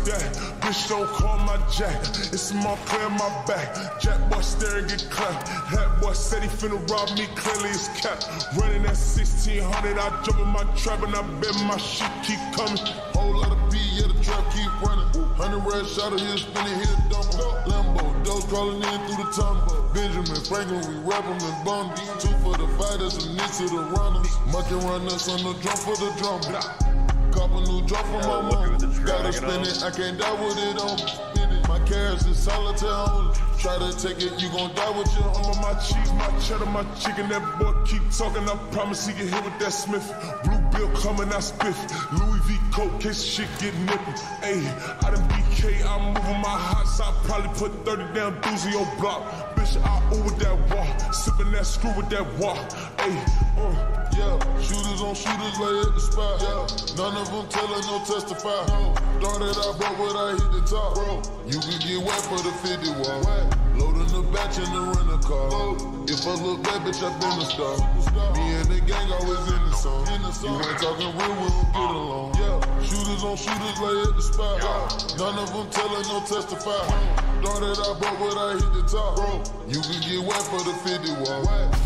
that? Bitch, don't call my jack. It's my play in my back. Jack boy staring, get clapped. Hat boy said he finna rob me, clearly it's cap. Running at 1600, I jump in my trap and I bet my shit keep coming. Whole lot of B, yeah, the trap keep running. 100 red shot here, spinning here, dumper. Lambo, those crawling in through the tunnel. Benjamin Franklin, we rap them in bundles. 2 for the fighters and this to the runners. Monkey run us on the drum for the drum. Cop a new drum for my mom. Gotta spin it, I can't die with it on. Spin it, my carrots is solitaire only. Try to take it, you gon' die with your I'm on my cheese, my cheddar, my chicken. That boy keep talking, I promise he get hit with that Smith. Blue bill coming, I spiff. Louis V coat, case shit get nippin'. Ayy, I done BK, I'm moving my hots. I probably put 30 down doozy on block. Bitch, I ooh with that walk, sippin' that screw with that walk. Ayy, yeah, shooters on shooters lay at the spot. Yeah, none of them tellin' no testify. No, started out broke when I hit the top. Bro, you can get wet for the 50 wall. Loading the batch in the rental car. If I look bad, bitch, I been a star. Me and the gang always in the song. You ain't talking real, we don't get along. Yeah, shooters on shooters lay at the spot. None of them tellin' no testify. Started out broke when I hit the top. Bro, you can get wet for the 50 wall.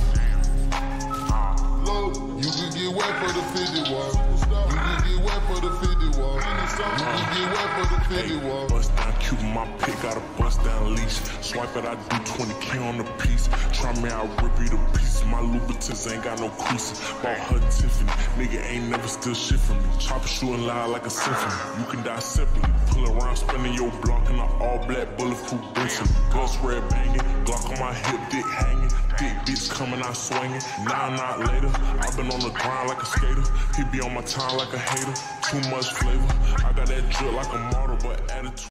You can get wet for the 50 wall. You can get wet for the 50 wall. You can get wet for the 50 wall. Bust down cute, my pick, got a bust down leash. Swipe it, I do 20K on the piece. Try me, I rip you to pieces. My Louboutins ain't got no creases. Bought her Tiffany, nigga ain't never still shit from me. Chopper shooting loud like a symphony. You can die simply. Pull around, spinning your block in an all black bulletproof Benson. Gus red banging, Glock on my hip, dick hanging. Thick bitch coming out swinging. Now, not later. I've been on the grind like a skater. He be on my time like a hater. Too much flavor. I got that drip like a model, but attitude.